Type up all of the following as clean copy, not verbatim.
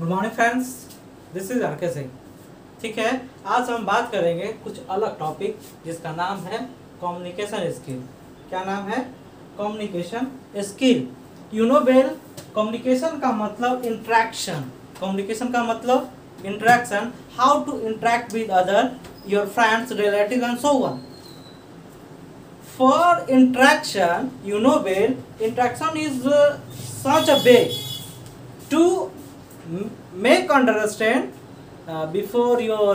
Good morning friends, this is R K Singh. ठीक है, आज हम बात करेंगे कुछ अलग टॉपिक जिसका नाम है कम्युनिकेशन स्किल। क्या नाम है? Communication skill. You know well, communication का मतलब इंट्रैक्शन। कम्युनिकेशन का मतलब interaction, how to interact with other, your friends, relative and so on. For interaction, you know well, interaction is such a way to make understand before your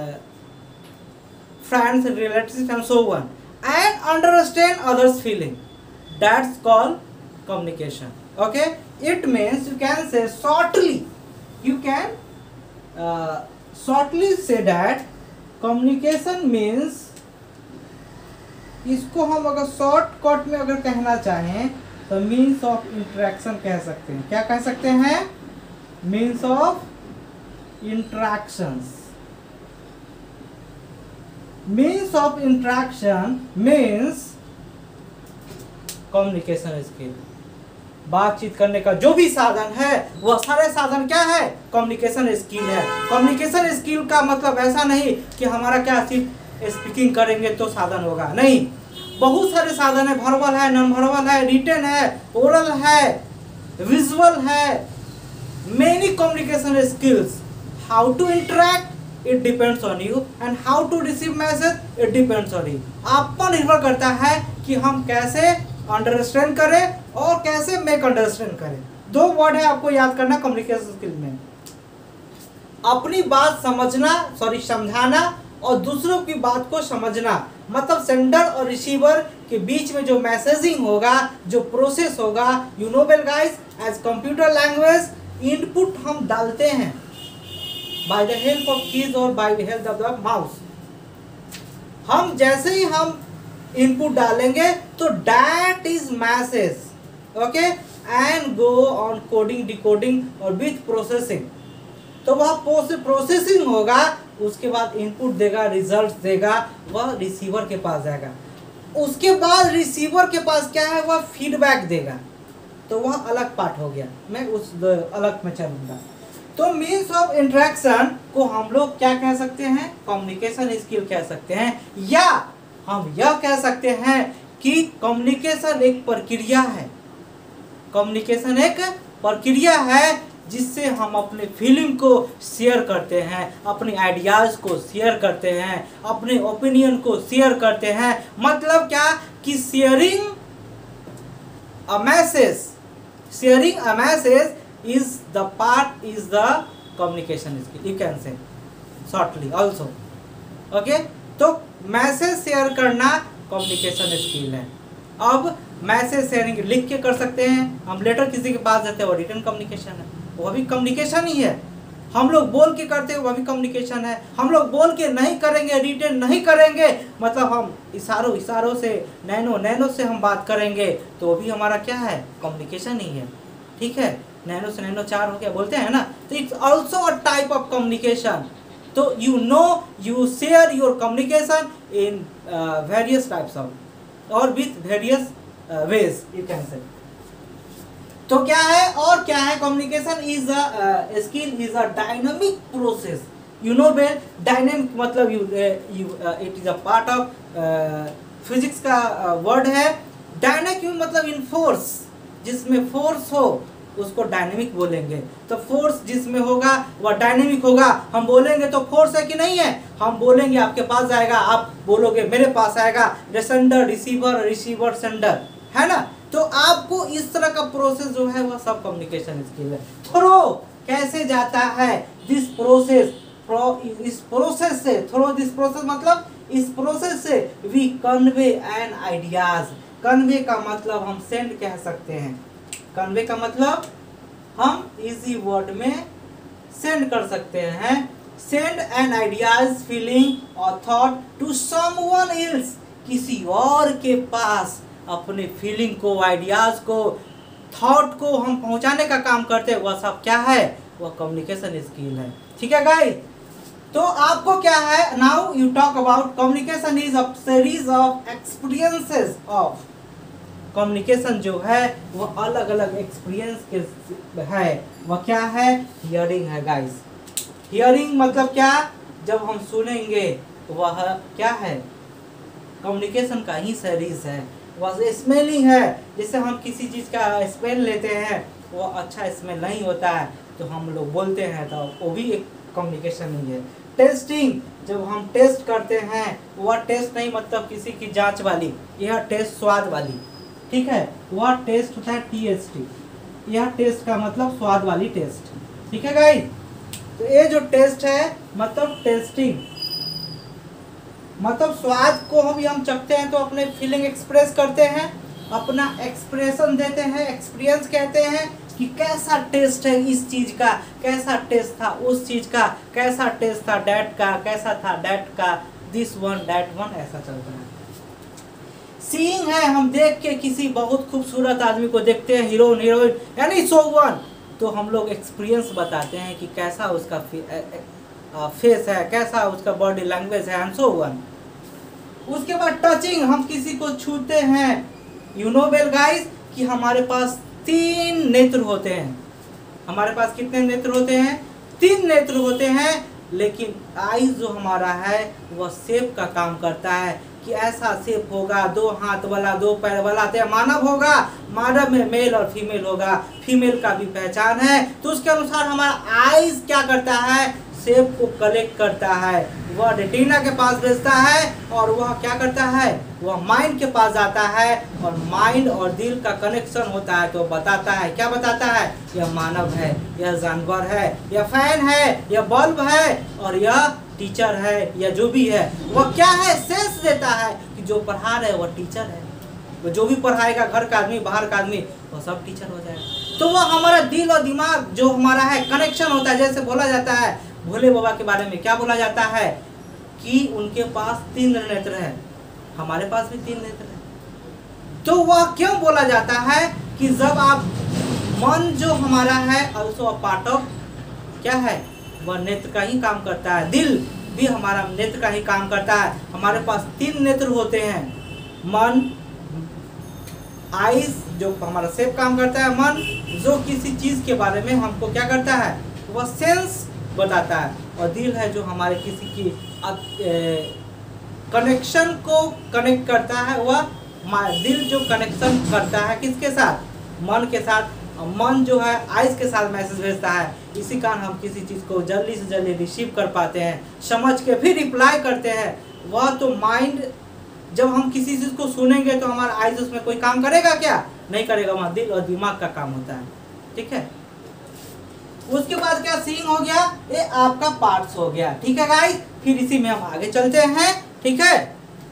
friends, relatives and so on, and understand others feeling. That's called communication. Okay, it means you can say shortly, you can shortly say that communication means, इसको हम अगर shortcut में अगर कहना चाहें तो means of interaction कह सकते हैं। क्या कह सकते हैं? Means of interactions. Means of interaction means communication skill. बातचीत करने का जो भी साधन है वह सारे साधन क्या है? कम्युनिकेशन स्किल है। कम्युनिकेशन स्किल का मतलब ऐसा नहीं कि हमारा क्या सिर्फ स्पीकिंग करेंगे तो साधन होगा, नहीं। बहुत सारे साधन है, वर्बल है, नॉन वर्बल है, रिटन है, ओरल है, विजुअल है, many communication skills. How to interact, it depends on you, and how to receive message, it depends on you. आप पर निर्भर करता है कि हम कैसे अंडरस्टैंड करें और कैसे मेक अंडरस्टैंड करें। दो वर्ड है आपको याद करना कम्युनिकेशन स्किल में, अपनी बात समझाना और दूसरों की बात को समझना। मतलब सेंडर और रिसीवर के बीच में जो मैसेजिंग होगा, जो प्रोसेस होगा, you know well guys, as computer language input हम डालते हैं by the help of keys और by the help of the mouse. हम जैसे ही हम इनपुट डालेंगे तो that is message, okay, and go on coding, decoding और विथ प्रोसेसिंग। तो वह प्रोसेसिंग होगा, उसके बाद इनपुट देगा, रिजल्ट देगा, वह रिसीवर के पास जाएगा। उसके बाद रिसीवर के पास क्या है? वह फीडबैक देगा। तो वह अलग पार्ट हो गया, मैं उस अलग में चलूंगा। तो मीन्स ऑफ इंटरेक्शन को हम लोग क्या कह सकते हैं? कम्युनिकेशन स्किल कह सकते हैं, या हम यह कह सकते हैं कि कम्युनिकेशन एक प्रक्रिया है। कम्युनिकेशन एक प्रक्रिया है जिससे हम अपने फीलिंग को शेयर करते हैं, अपने आइडियाज़ को शेयर करते हैं, अपने ओपिनियन को शेयर करते हैं। मतलब क्या कि sharing a message is the part, is the communication skill, you can say shortly also. Okay, तो मैसेज शेयर करना कम्युनिकेशन स्किल है। अब मैसेज शेयरिंग लिख के कर सकते हैं, हम लेटर किसी के पास देते हैं, वो रिटन कम्युनिकेशन है, वह भी कम्युनिकेशन ही है। हम लोग बोल के करते हैं, वह भी कम्युनिकेशन है। हम लोग बोल के नहीं करेंगे, रिटन नहीं करेंगे, मतलब हम इशारों से, नैनो से हम बात करेंगे, तो वो भी हमारा क्या है? कम्युनिकेशन ही है। ठीक है, नैनो से नैनो चार हो गया बोलते हैं ना, तो it's also a type of communication. तो you share your communication in various types of और with various ways, you can say. तो क्या है और क्या है? Communication is a skill, is a dynamic process. You know well, dynamic मतलब it is a part of physics का word है। डायनामिक मतलब इन फोर्स, जिसमें फोर्स हो उसको डायनेमिक बोलेंगे। तो फोर्स जिसमें होगा वह डायनेमिक होगा। हम बोलेंगे तो फोर्स है कि नहीं है? हम बोलेंगे आपके पास जाएगा, आप बोलोगे मेरे पास आएगा। सेंडर रिसीवर, रिसीवर सेंडर, है ना? तो आपको इस तरह का प्रोसेस जो है वह सब कम्युनिकेशन स्किल है। थ्रो कैसे जाता है? दिस प्रोसेस, इस प्रोसेस से, थ्रो दिस प्रोसेस मतलब इस प्रोसेस से we convey an ideas. Convey का मतलब हम सेंड कह सकते हैं। कन्वे का मतलब हम इजी वर्ड में सेंड कर सकते हैं। सेंड एन आइडियाज, फीलिंग और थॉट टू समवन एल्स, किसी और के पास अपने फीलिंग को, आइडियाज को, थॉट को हम पहुंचाने का काम करते हैं। वह सब क्या है? वह कम्युनिकेशन स्किल है। ठीक है गाइस, तो आपको क्या है? Now you talk about communication is a series of experiences of communication जो है वो अलग अलग एक्सपीरियंस के है। वह क्या है? हियरिंग है गाइस। हियरिंग मतलब क्या? जब हम सुनेंगे वह क्या है? कम्युनिकेशन का ही सीरीज है। वह स्मेलिंग है, जैसे हम किसी चीज़ का स्मेल लेते हैं वो अच्छा स्मेल नहीं होता है तो हम लोग बोलते हैं, तो वो भी एक कम्युनिकेशन ही है। टेस्टिंग, जब हम टेस्ट करते हैं वह टेस्ट नहीं मतलब किसी की जांच वाली, यह टेस्ट स्वाद वाली, ठीक है, वह टेस्ट होता है TST। यह टेस्ट का मतलब स्वाद वाली टेस्ट, ठीक है गाइस। तो ये जो टेस्ट है मतलब टेस्टिंग, मतलब स्वाद को हम चखते हैं तो अपने फीलिंग एक्सप्रेस करते हैं, अपना एक्सप्रेशन देते हैं, एक्सपीरियंस कहते हैं कि कैसा टेस्ट है इस चीज का, कैसा टेस्ट था उस चीज का, कैसा टेस्ट था डैट का, कैसा था डैट का, दिस वन डैट वन, ऐसा चलता है। सीइंग है, हम देख के किसी बहुत खूबसूरत आदमी को देखते हैं, हीरोइन हीरोइन यानी सो वन, तो हम लोग एक्सपीरियंस बताते हैं कि कैसा उसका फेस है, कैसा उसका बॉडी लैंग्वेज है एंड सो वन। उसके बाद टचिंग, हम किसी को छूते हैं। यू नो वेल गाइस कि हमारे पास 3 नेत्र होते हैं। हमारे पास कितने नेत्र होते हैं? 3 नेत्र होते हैं, लेकिन आईज जो हमारा है वह शेप का काम करता है कि ऐसा शेप होगा, 2 हाथ वाला, 2 पैर वाला, तो मानव होगा, मानव में मेल और फीमेल होगा, फीमेल का भी पहचान है, तो उसके अनुसार हमारा आईज क्या करता है? शेप को कलेक्ट करता है, वह रेटिना के पास भेजता है और वह क्या करता है? वह माइंड के पास जाता है और माइंड और दिल का कनेक्शन होता है तो बताता है, क्या बताता है? यह मानव है, यह जानवर है, यह फैन है, यह बल्ब है और यह टीचर है, या जो भी है वह क्या है? सेंस देता है कि जो पढ़ा रहे वह टीचर है, वो जो भी पढ़ाएगा, घर का आदमी बाहर का आदमी, वो सब टीचर हो जाएगा। तो वह हमारा दिल और दिमाग जो हमारा है कनेक्शन होता है। जैसे बोला जाता है भोले बाबा के बारे में, क्या बोला जाता है कि उनके पास 3 नेत्र है, हमारे पास भी 3 नेत्र है। तो वह क्यों बोला जाता है कि जब आप मन जो हमारा है ऑल्सो अ पार्ट ऑफ क्या है? वह नेत्र का ही काम करता है। दिल भी हमारा नेत्र का ही काम करता है। हमारे पास 3 नेत्र होते हैं, मन, आईज जो हमारा सेफ काम करता है, मन जो किसी चीज के बारे में हमको क्या करता है? वह सेंस बताता है, और दिल है जो हमारे किसी की कनेक्शन को कनेक्ट करता है। वह दिल जो कनेक्शन करता है किसके साथ? मन के साथ। मन जो है आइज के साथ मैसेज भेजता है, इसी कारण हम किसी चीज़ को जल्दी से जल्दी रिसीव कर पाते हैं, समझ के फिर रिप्लाई करते हैं। वह तो माइंड, जब हम किसी चीज़ को सुनेंगे तो हमारा आइज उसमें कोई काम करेगा क्या? नहीं करेगा, वहाँ दिल और दिमाग का काम होता है, ठीक है। उसके बाद क्या? सीइंग हो गया, ये आपका पार्ट्स हो गया, ठीक है गाइस। फिर इसी में हम आगे चलते हैं, ठीक है।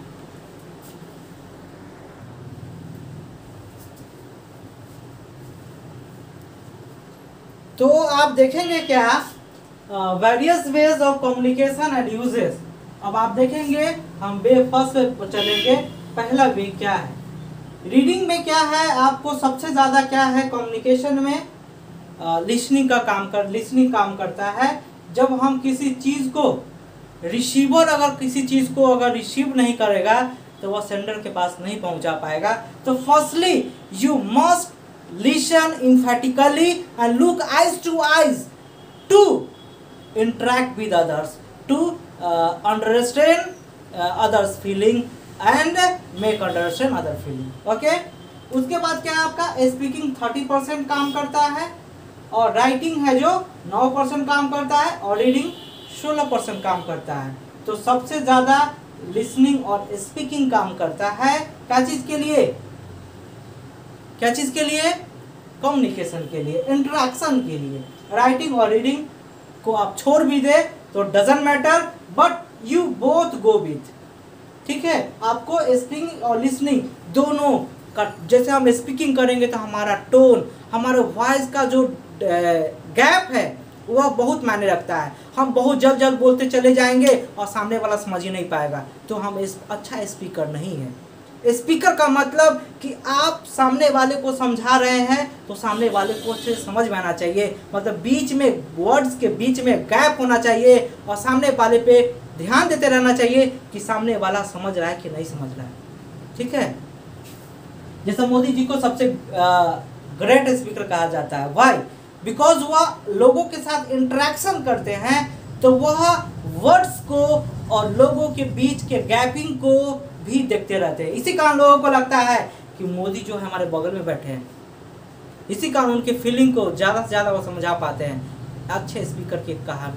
तो आप देखेंगे क्या? Various ways of communication and uses. अब आप देखेंगे, हम फर्स्ट पे चलेंगे। पहला वे क्या है? रीडिंग में क्या है? आपको सबसे ज्यादा क्या है कम्युनिकेशन में? लिसनिंग काम करता है। जब हम किसी चीज को, रिसीवर अगर किसी चीज को अगर रिसीव नहीं करेगा तो वह सेंडर के पास नहीं पहुंचा पाएगा। तो firstly you must listen emphatically and look eyes to eyes to interact with others, to understand others feeling and make understand other feeling, okay। उसके बाद क्या है? आपका स्पीकिंग 30% काम करता है, और राइटिंग है जो 9% काम करता है, और रीडिंग 16% काम करता है। तो सबसे ज़्यादा लिसनिंग और स्पीकिंग काम करता है क्या चीज़ के लिए? क्या चीज़ के लिए? कम्युनिकेशन के लिए, इंटरेक्शन के लिए। राइटिंग और रीडिंग को आप छोड़ भी दे तो doesn't matter, but you both go with, ठीक है। आपको स्पीकिंग और लिसनिंग दोनों का, जैसे हम स्पीकिंग करेंगे तो हमारा टोन, हमारे वॉइस का जो गैप है वह बहुत मायने रखता है। हम बहुत जल्द जल्द बोलते चले जाएंगे और सामने वाला समझ ही नहीं पाएगा, तो हम अच्छा स्पीकर नहीं है। स्पीकर का मतलब कि आप सामने वाले को समझा रहे हैं तो सामने वाले को अच्छे से समझ में आना चाहिए, मतलब बीच में वर्ड्स के बीच में गैप होना चाहिए, और सामने वाले पे ध्यान देते रहना चाहिए कि सामने वाला समझ रहा है कि नहीं समझ रहा है, ठीक है। जैसे मोदी जी को सबसे ग्रेट स्पीकर कहा जाता है। व्हाई? बिकॉज वह लोगों के साथ इंटरेक्शन करते हैं, तो वह वर्ड्स को और लोगों के बीच के गैपिंग को भी देखते रहते हैं। इसी कारण लोगों को लगता है कि मोदी जो है हमारे बगल में बैठे हैं। इसी कारण उनके फीलिंग को ज़्यादा से ज़्यादा वो समझा पाते हैं। अच्छे स्पीकर की कहा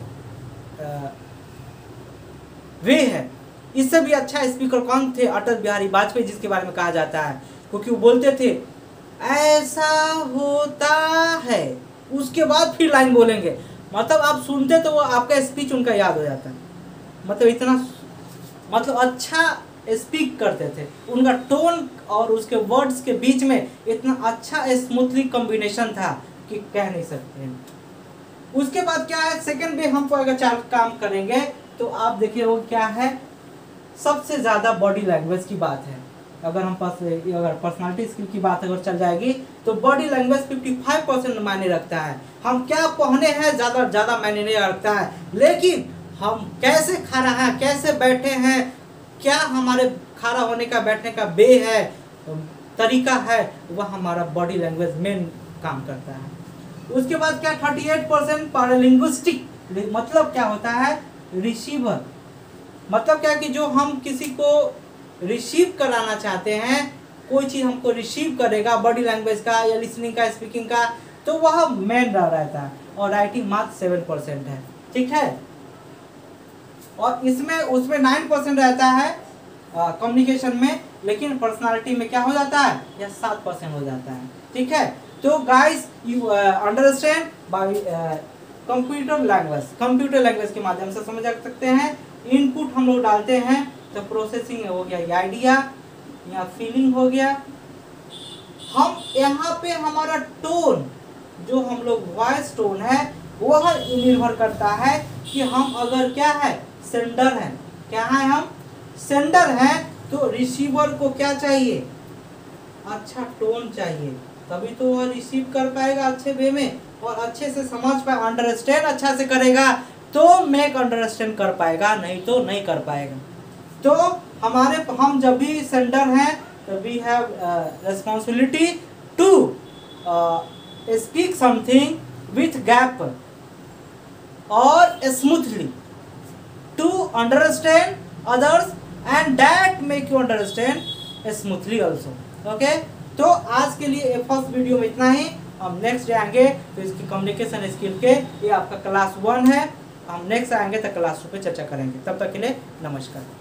वे है। इससे भी अच्छा स्पीकर कौन थे? अटल बिहारी वाजपेयी, जिसके बारे में कहा जाता है, क्योंकि वो बोलते थे ऐसा होता है, उसके बाद फिर लाइन बोलेंगे। मतलब आप सुनते तो वो आपका स्पीच उनका याद हो जाता है। मतलब इतना अच्छा स्पीक करते थे। उनका टोन और उसके वर्ड्स के बीच में इतना अच्छा स्मूथली कॉम्बिनेशन था कि कह नहीं सकते हैं। उसके बाद क्या है, सेकंड पे हम अगर चार काम करेंगे तो आप देखिए वो क्या है, सबसे ज़्यादा बॉडी लैंग्वेज की बात है। अगर हम अगर पर्सनालिटी स्किल की बात अगर चल जाएगी तो बॉडी लैंग्वेज 55% मायने रखता है। हम क्या पहने हैं ज़्यादा मायने नहीं रखता है, लेकिन हम कैसे खड़ा हैं, कैसे बैठे हैं, क्या हमारे खड़ा होने का बैठने का वे है, तरीका है, वह हमारा बॉडी लैंग्वेज मेन काम करता है। उसके बाद क्या 38% पैरालिंग्विस्टिक, मतलब क्या होता है, रिसीवर। मतलब क्या कि जो हम किसी को रिसीव कराना चाहते हैं, कोई चीज़ हमको रिसीव करेगा बॉडी लैंग्वेज का या लिसनिंग का, स्पीकिंग का, तो वह मेन रहता है। और राइटिंग मात्र 7% है, ठीक है। और उसमें 9% रहता है कम्युनिकेशन में, लेकिन पर्सनालिटी में क्या हो जाता है, या 7% हो जाता है, ठीक है। तो guys you understand by computer language के माध्यम से समझ सकते हैं। इनपुट हम लोग डालते हैं तो प्रोसेसिंग हो गया, ये आइडिया या फीलिंग हो गया। हम यहाँ पे हमारा टोन, जो हम लोग वॉइस टोन है, वह निर्भर करता है कि हम अगर क्या है, सेंडर हैं। क्या है, हम सेंडर हैं, तो रिसीवर को क्या चाहिए, अच्छा टोन चाहिए, तभी तो वह रिसीव कर पाएगा अच्छे वे में और अच्छे से समझ पाए, अंडरस्टैंड अच्छा से करेगा तो मेक अंडरस्टैंड कर पाएगा, नहीं तो नहीं कर पाएगा। तो हम जब भी सेंडर हैं तो we have responsibility to speak something with gap और smoothly to understand others and that make you understand smoothly also. Okay, तो आज के लिए फर्स्ट वीडियो में इतना ही। हम नेक्स्ट डे आएंगे तो इसकी कम्युनिकेशन स्किल के, ये आपका क्लास 1 है। हम नेक्स्ट आएंगे तो क्लास 2 पे चर्चा करेंगे। तब तक के लिए नमस्कार।